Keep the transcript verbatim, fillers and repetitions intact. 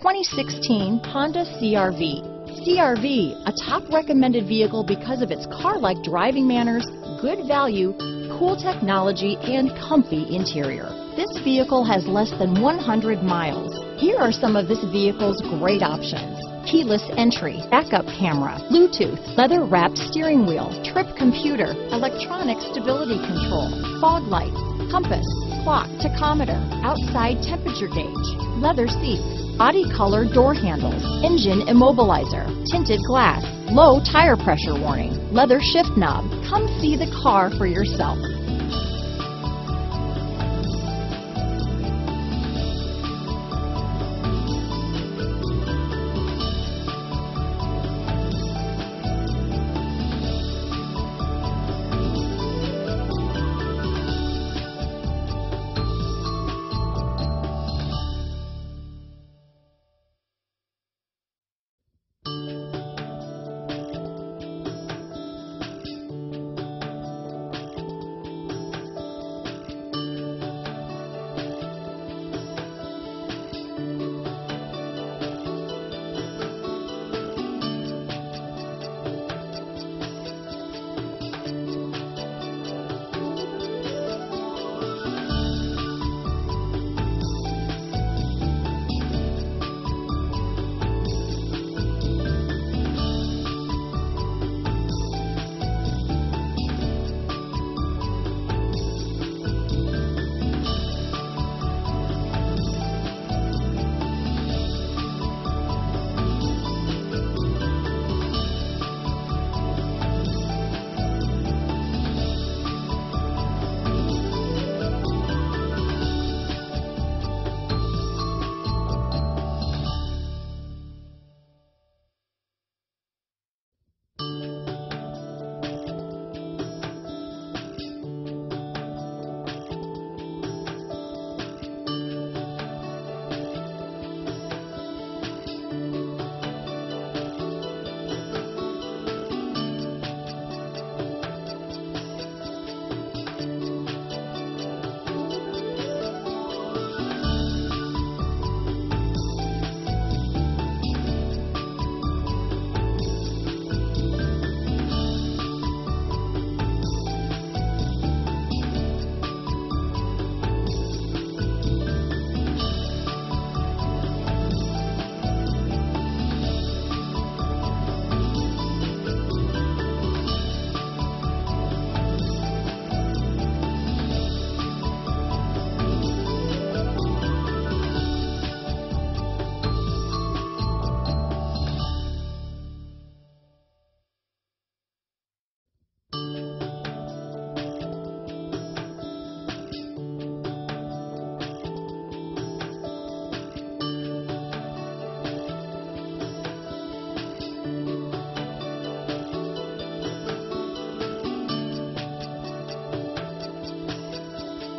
twenty sixteen Honda C R V. C R V, a top recommended vehicle because of its car-like driving manners, good value, cool technology, and comfy interior. This vehicle has less than one hundred miles. Here are some of this vehicle's great options: keyless entry, backup camera, Bluetooth, leather-wrapped steering wheel, trip computer, electronic stability control, fog lights, compass, clock, tachometer, outside temperature gauge, leather seats, body color door handles, engine immobilizer, tinted glass, low tire pressure warning, leather shift knob. Come see the car for yourself.